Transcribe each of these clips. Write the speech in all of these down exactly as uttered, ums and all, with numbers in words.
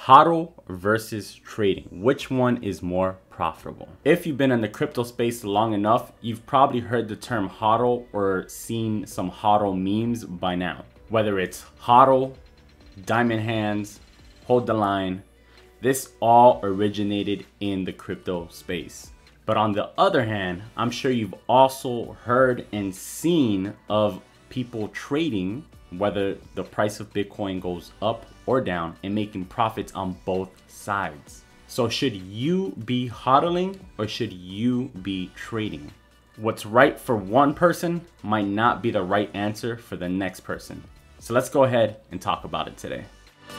HODL versus trading. Which one is more profitable? If you've been in the crypto space long enough, you've probably heard the term HODL or seen some HODL memes by now. Whether it's HODL, diamond hands, hold the line, this all originated in the crypto space. But on the other hand, I'm sure you've also heard and seen of people trading, whether the price of Bitcoin goes up or down, and making profits on both sides. So should you be hodling or should you be trading? What's right for one person might not be the right answer for the next person. So let's go ahead and talk about it today.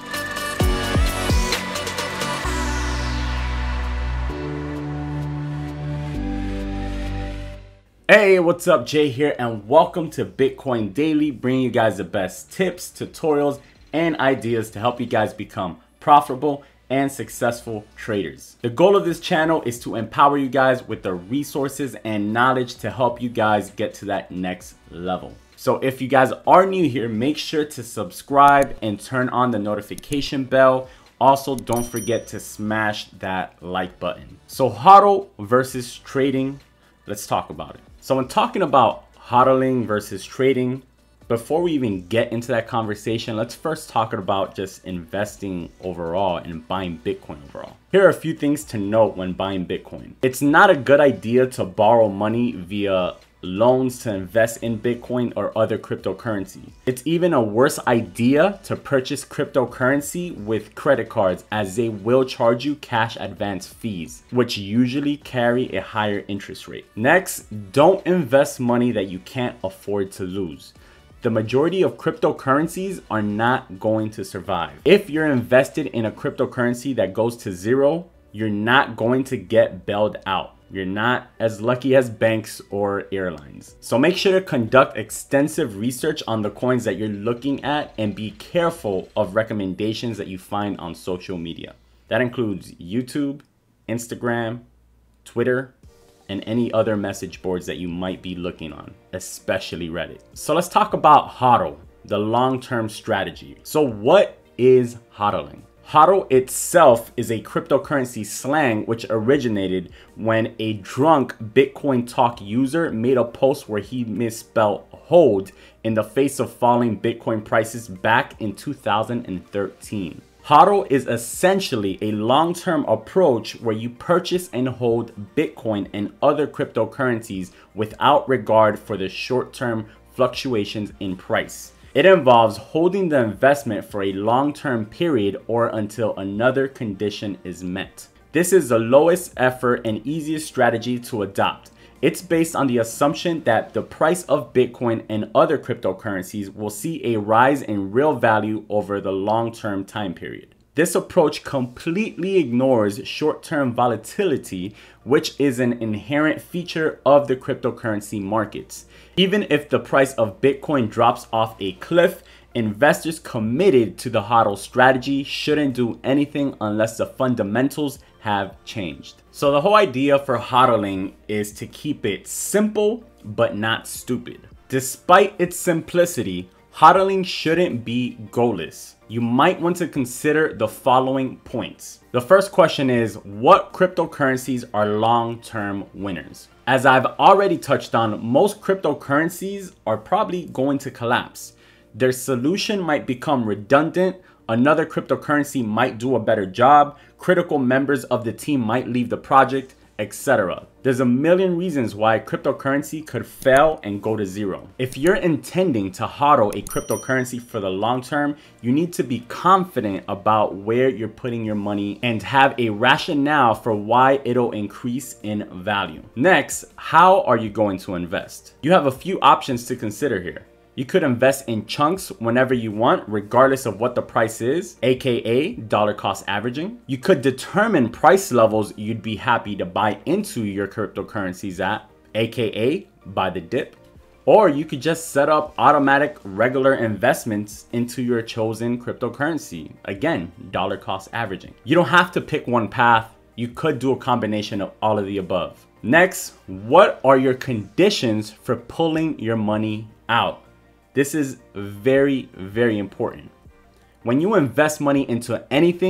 Hey, what's up? Jay here, and welcome to Bitcoin Daily, bringing you guys the best tips, tutorials, and ideas to help you guys become profitable and successful traders. The goal of this channel is to empower you guys with the resources and knowledge to help you guys get to that next level. So if you guys are new here, make sure to subscribe and turn on the notification bell. Also, don't forget to smash that like button. So HODL versus trading, let's talk about it. So when talking about hodling versus trading, before we even get into that conversation, let's first talk about just investing overall and buying Bitcoin overall. Here are a few things to note when buying Bitcoin. It's not a good idea to borrow money via loans to invest in Bitcoin or other cryptocurrency. It's even a worse idea to purchase cryptocurrency with credit cards, as they will charge you cash advance fees, which usually carry a higher interest rate. Next, don't invest money that you can't afford to lose. The majority of cryptocurrencies are not going to survive. If you're invested in a cryptocurrency that goes to zero, you're not going to get bailed out. You're not as lucky as banks or airlines. So make sure to conduct extensive research on the coins that you're looking at and be careful of recommendations that you find on social media. That includes YouTube, Instagram, Twitter, and any other message boards that you might be looking on, especially Reddit. So let's talk about HODL, the long-term strategy. So what is hodling? HODL itself is a cryptocurrency slang which originated when a drunk Bitcoin Talk user made a post where he misspelled hold in the face of falling Bitcoin prices back in two thousand thirteen. HODL is essentially a long-term approach where you purchase and hold Bitcoin and other cryptocurrencies without regard for the short-term fluctuations in price. It involves holding the investment for a long-term period or until another condition is met. This is the lowest effort and easiest strategy to adopt. It's based on the assumption that the price of Bitcoin and other cryptocurrencies will see a rise in real value over the long-term time period. This approach completely ignores short-term volatility, which is an inherent feature of the cryptocurrency markets. Even if the price of Bitcoin drops off a cliff, investors committed to the HODL strategy shouldn't do anything unless the fundamentals have changed. So the whole idea for hodling is to keep it simple but not stupid. Despite its simplicity, hodling shouldn't be goalless. You might want to consider the following points. The first question is, what cryptocurrencies are long-term winners? As I've already touched on, most cryptocurrencies are probably going to collapse. Their solution might become redundant, another cryptocurrency might do a better job, critical members of the team might leave the project, et cetera. There's a million reasons why a cryptocurrency could fail and go to zero. If you're intending to hodl a cryptocurrency for the long term, you need to be confident about where you're putting your money and have a rationale for why it'll increase in value. Next, how are you going to invest? You have a few options to consider here. You could invest in chunks whenever you want, regardless of what the price is, aka dollar cost averaging. You could determine price levels you'd be happy to buy into your cryptocurrencies at, aka buy the dip. Or you could just set up automatic regular investments into your chosen cryptocurrency. Again, dollar cost averaging. You don't have to pick one path. You could do a combination of all of the above. Next, what are your conditions for pulling your money out? This is very, very important. When you invest money into anything,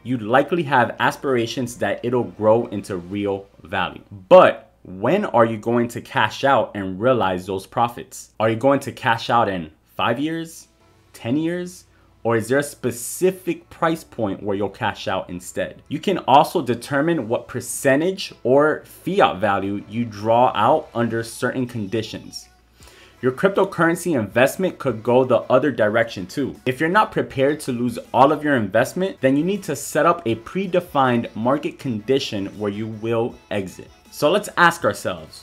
you'd likely have aspirations that it'll grow into real value. But when are you going to cash out and realize those profits? Are you going to cash out in five years, ten years? Or is there a specific price point where you'll cash out instead? You can also determine what percentage or fiat value you draw out under certain conditions. Your cryptocurrency investment could go the other direction too. If you're not prepared to lose all of your investment, then you need to set up a predefined market condition where you will exit. So let's ask ourselves,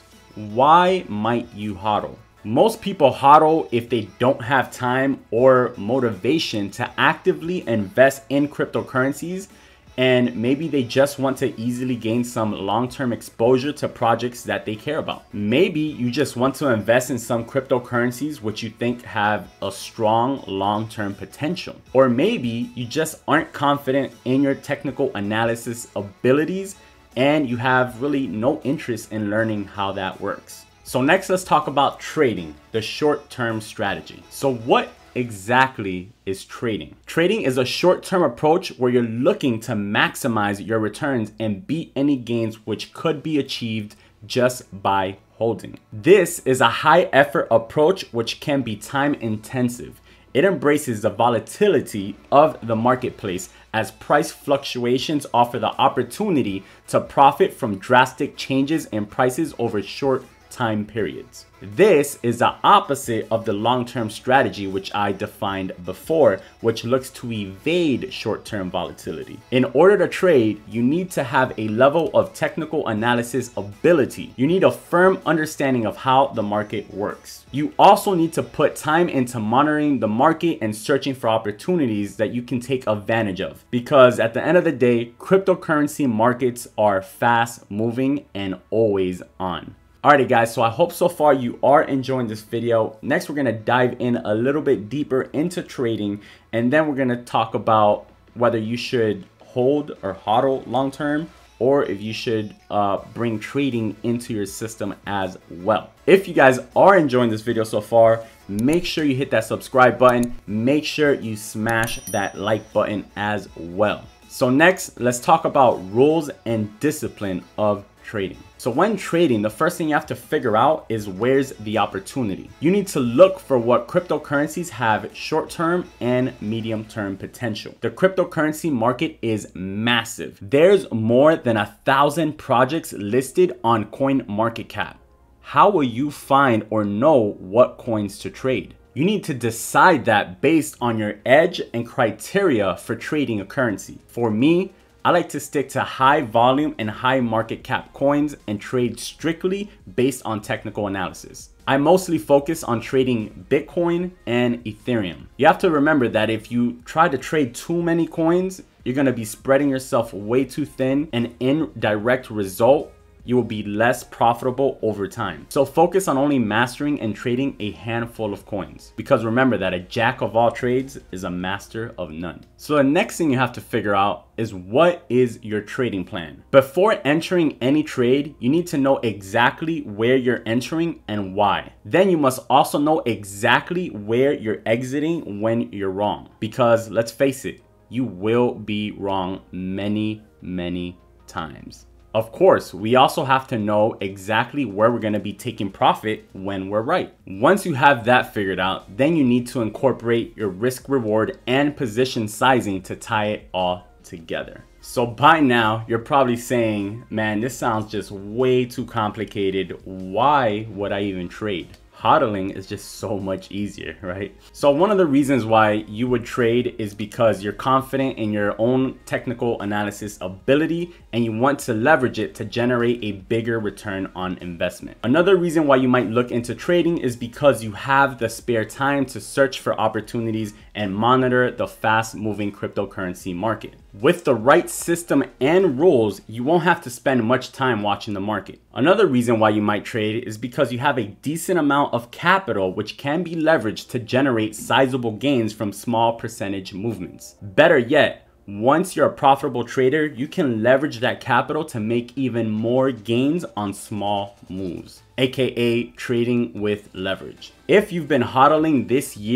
why might you hodl? Most people hodl if they don't have time or motivation to actively invest in cryptocurrencies, and maybe they just want to easily gain some long-term exposure to projects that they care about. Maybe you just want to invest in some cryptocurrencies which you think have a strong long-term potential. Or maybe you just aren't confident in your technical analysis abilities and you have really no interest in learning how that works. So next, let's talk about trading, the short-term strategy. So what exactly is trading? Trading is a short-term approach where you're looking to maximize your returns and beat any gains which could be achieved just by holding. This is a high-effort approach which can be time-intensive. It embraces the volatility of the marketplace as price fluctuations offer the opportunity to profit from drastic changes in prices over short time periods. This is the opposite of the long-term strategy which I defined before, which looks to evade short-term volatility. In order to trade, you need to have a level of technical analysis ability. You need a firm understanding of how the market works. You also need to put time into monitoring the market and searching for opportunities that you can take advantage of. Because at the end of the day, cryptocurrency markets are fast moving and always on. Alrighty guys, so I hope so far you are enjoying this video. Next, we're gonna dive in a little bit deeper into trading, and then we're gonna talk about whether you should hold or hodl long-term, or if you should uh, bring trading into your system as well. If you guys are enjoying this video so far, make sure you hit that subscribe button. Make sure you smash that like button as well. So next, let's talk about rules and discipline of trading. So when trading, the first thing you have to figure out is where's the opportunity. You need to look for what cryptocurrencies have short-term and medium-term potential. The cryptocurrency market is massive. There's more than a thousand projects listed on CoinMarketCap. How will you find or know what coins to trade? You need to decide that based on your edge and criteria for trading a currency. For me, I like to stick to high volume and high market cap coins and trade strictly based on technical analysis. I mostly focus on trading Bitcoin and Ethereum. You have to remember that if you try to trade too many coins, you're going to be spreading yourself way too thin, and in direct result, you will be less profitable over time. So focus on only mastering and trading a handful of coins, because remember that a jack of all trades is a master of none. So the next thing you have to figure out is what is your trading plan. Before entering any trade, you need to know exactly where you're entering and why. Then you must also know exactly where you're exiting when you're wrong, because let's face it, you will be wrong many, many times. Of course, we also have to know exactly where we're going to be taking profit when we're right. Once you have that figured out, then you need to incorporate your risk reward and position sizing to tie it all together. So by now, you're probably saying, man, this sounds just way too complicated. Why would I even trade? Hodling is just so much easier, right? So one of the reasons why you would trade is because you're confident in your own technical analysis ability and you want to leverage it to generate a bigger return on investment. Another reason why you might look into trading is because you have the spare time to search for opportunities and monitor the fast-moving cryptocurrency market. With the right system and rules, you won't have to spend much time watching the market. Another reason why you might trade is because you have a decent amount of capital which can be leveraged to generate sizable gains from small percentage movements. Better yet, once you're a profitable trader, you can leverage that capital to make even more gains on small moves, aka trading with leverage. If you've been hodling this year,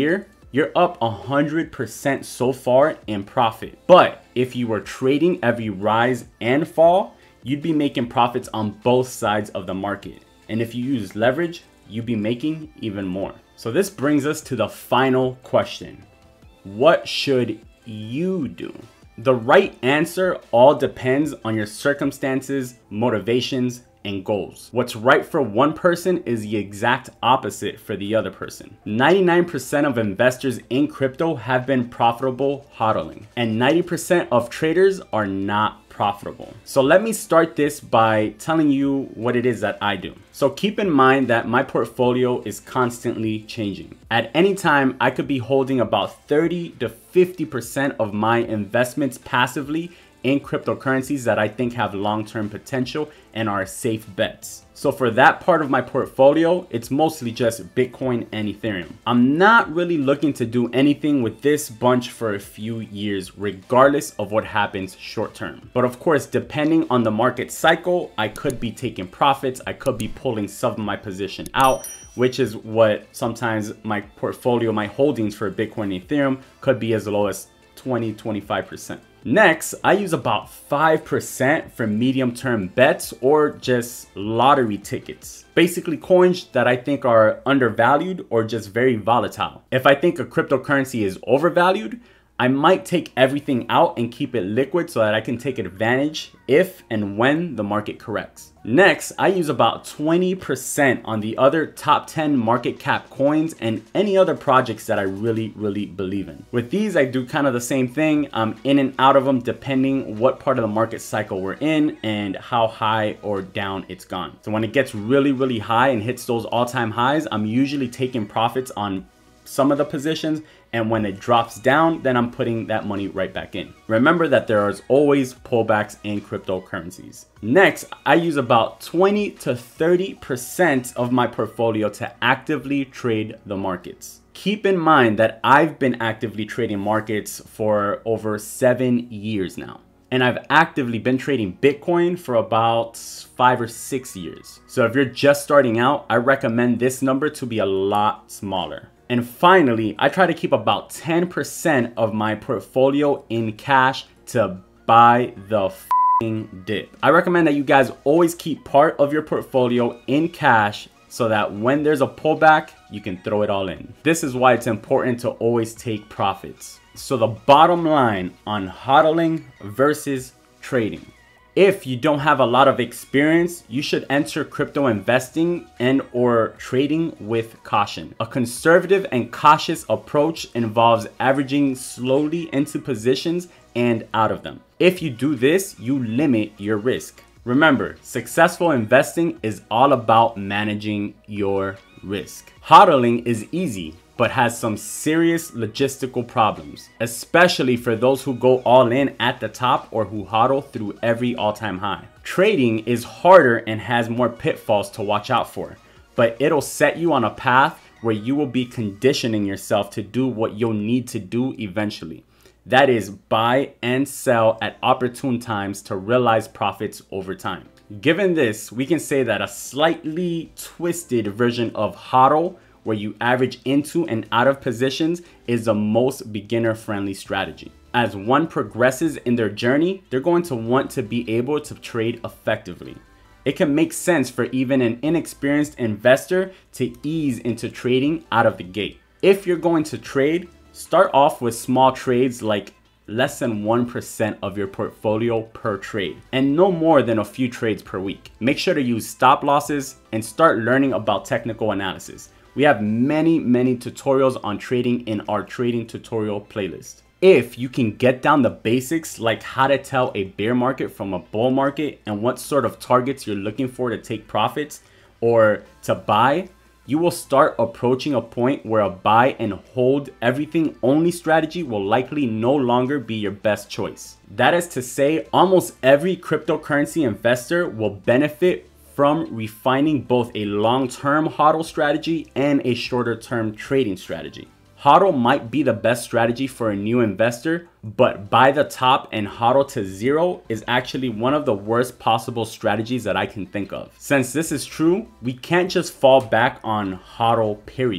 you're up one hundred percent so far in profit. But if you were trading every rise and fall, you'd be making profits on both sides of the market. And if you use leverage, you'd be making even more. So this brings us to the final question. What should you do? The right answer all depends on your circumstances, motivations, and goals. What's right for one person is the exact opposite for the other person. ninety-nine percent of investors in crypto have been profitable hodling, and ninety percent of traders are not profitable. So let me start this by telling you what it is that I do. So keep in mind that my portfolio is constantly changing. At any time, I could be holding about thirty to fifty percent of my investments passively in cryptocurrencies that I think have long-term potential and are safe bets. So for that part of my portfolio, it's mostly just Bitcoin and Ethereum. I'm not really looking to do anything with this bunch for a few years, regardless of what happens short term. But of course, depending on the market cycle, I could be taking profits. I could be pulling some of my position out, which is what sometimes my portfolio, my holdings for Bitcoin and Ethereum could be as low as twenty, twenty-five percent. Next, I use about five percent for medium-term bets or just lottery tickets. Basically coins that I think are undervalued or just very volatile. If I think a cryptocurrency is overvalued, I might take everything out and keep it liquid so that I can take advantage if and when the market corrects. Next, I use about twenty percent on the other top ten market cap coins and any other projects that I really, really believe in. With these, I do kind of the same thing. I'm in and out of them depending what part of the market cycle we're in and how high or down it's gone. So when it gets really, really high and hits those all-time highs, I'm usually taking profits on some of the positions, and when it drops down, then I'm putting that money right back in. Remember that there is always pullbacks in cryptocurrencies. Next, I use about twenty to thirty percent of my portfolio to actively trade the markets. Keep in mind that I've been actively trading markets for over seven years now. And I've actively been trading Bitcoin for about five or six years. So if you're just starting out, I recommend this number to be a lot smaller. And finally, I try to keep about ten percent of my portfolio in cash to buy the f***ing dip. I recommend that you guys always keep part of your portfolio in cash so that when there's a pullback, you can throw it all in. This is why it's important to always take profits. So the bottom line on hodling versus trading. If you don't have a lot of experience, you should enter crypto investing and or trading with caution. A conservative and cautious approach involves averaging slowly into positions and out of them. If you do this, you limit your risk. Remember, successful investing is all about managing your risk. Hodling is easy, but has some serious logistical problems, especially for those who go all in at the top or who hodl through every all-time high. Trading is harder and has more pitfalls to watch out for, but it'll set you on a path where you will be conditioning yourself to do what you'll need to do eventually. That is, buy and sell at opportune times to realize profits over time. Given this, we can say that a slightly twisted version of hodl, where you average into and out of positions, is the most beginner-friendly strategy. As one progresses in their journey, they're going to want to be able to trade effectively. It can make sense for even an inexperienced investor to ease into trading out of the gate. If you're going to trade, start off with small trades like less than one percent of your portfolio per trade and no more than a few trades per week. Make sure to use stop losses and start learning about technical analysis. We have many, many tutorials on trading in our trading tutorial playlist. If you can get down the basics, like how to tell a bear market from a bull market and what sort of targets you're looking for to take profits or to buy, you will start approaching a point where a buy and hold everything only strategy will likely no longer be your best choice. That is to say, almost every cryptocurrency investor will benefit from refining both a long-term hodl strategy and a shorter-term trading strategy. Hodl might be the best strategy for a new investor, but buy the top and hodl to zero is actually one of the worst possible strategies that I can think of. Since this is true, we can't just fall back on hodl period.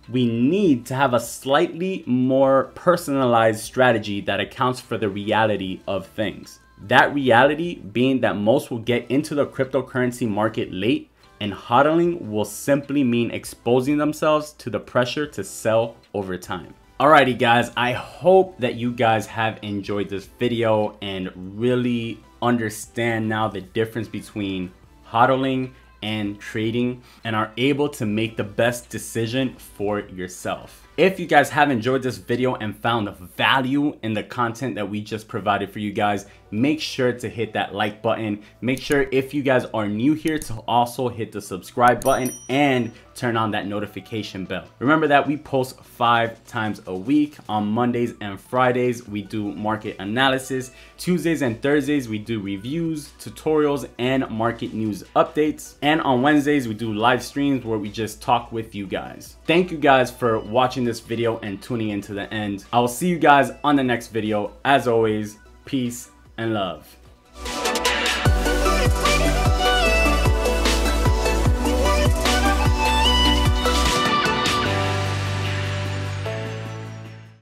we need to have a slightly more personalized strategy that accounts for the reality of things. That reality being that most will get into the cryptocurrency market late, and hodling will simply mean exposing themselves to the pressure to sell over time. Alrighty guys, I hope that you guys have enjoyed this video and really understand now the difference between hodling and trading and are able to make the best decision for yourself. If you guys have enjoyed this video and found value in the content that we just provided for you guys, make sure to hit that like button. Make sure if you guys are new here to also hit the subscribe button and turn on that notification bell. Remember that we post five times a week. On Mondays and Fridays, we do market analysis. Tuesdays and Thursdays, we do reviews, tutorials, and market news updates. And on Wednesdays, we do live streams where we just talk with you guys. Thank you guys for watching this video and tuning in to the end. I will see you guys on the next video. As always, peace and love.